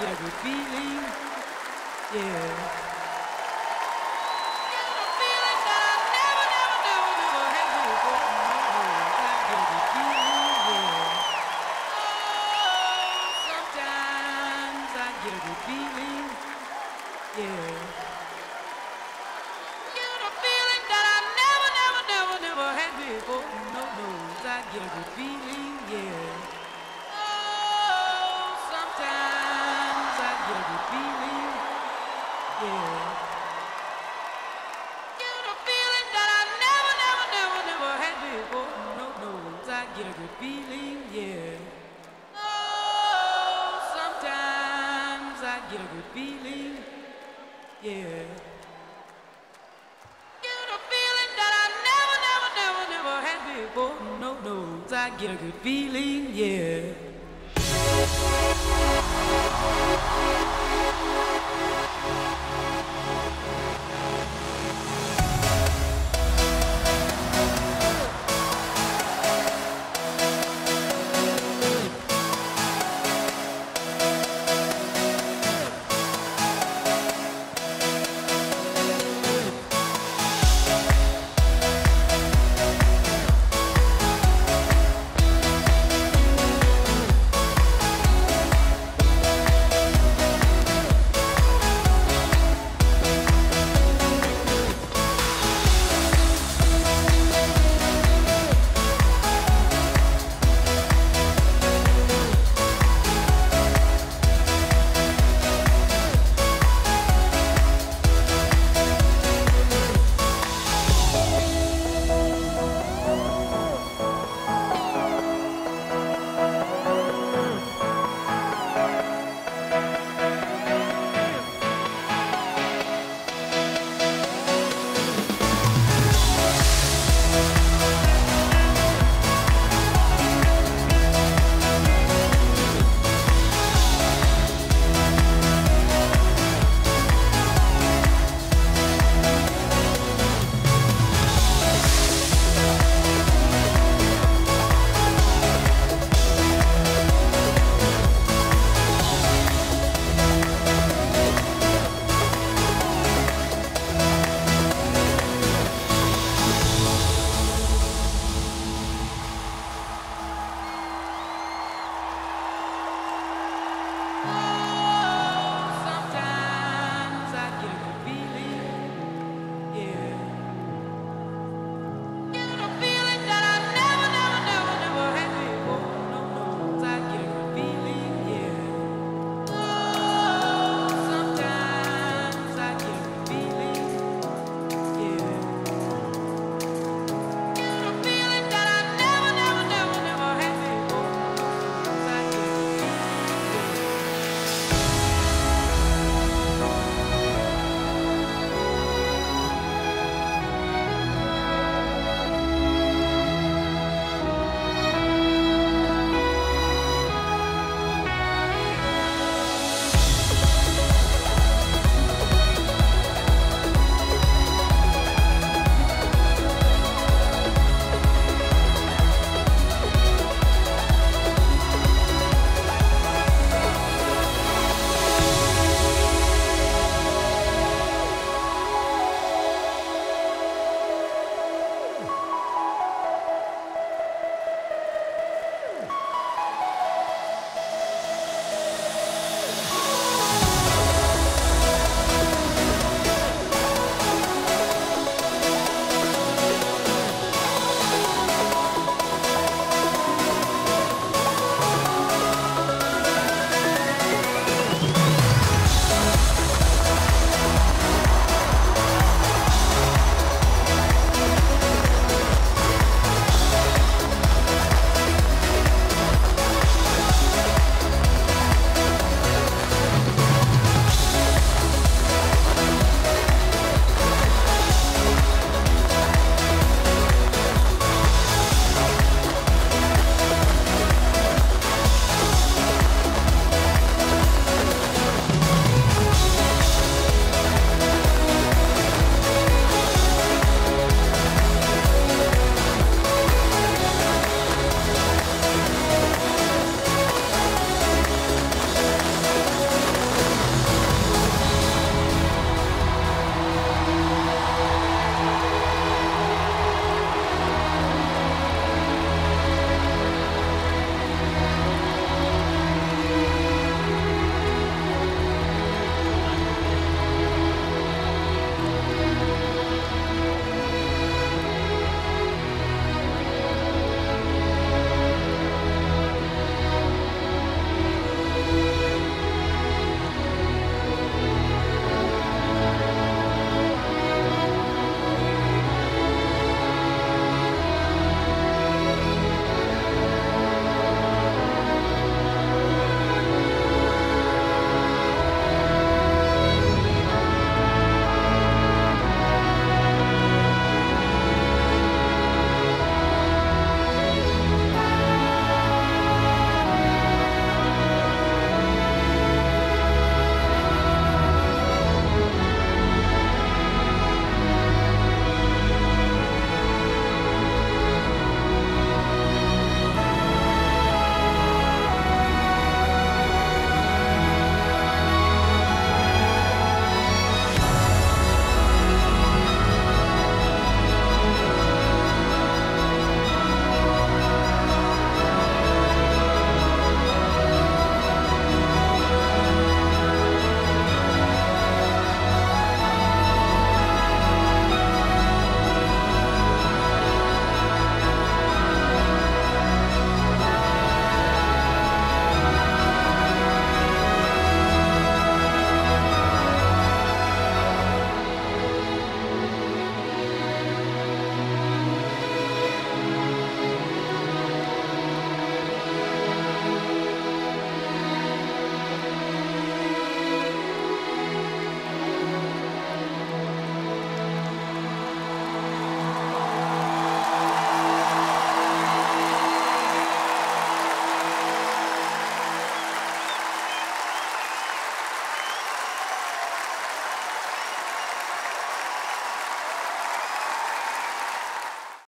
get a good feeling, yeah. Get a feeling that I never, never, never, never had before. I get a good feeling, yeah. Oh, sometimes I get a good feeling, yeah. Get a feeling that I never, never, never, never had before. No, no, I get a good feeling, yeah. Sometimes I get a good feeling, yeah. Get a feeling that I never, never, never, never had before. No, no, I get a good feeling, yeah. Oh, sometimes I get a good feeling, yeah. Get a feeling that I never, never, never, never had before. No, no, I get a good feeling, yeah.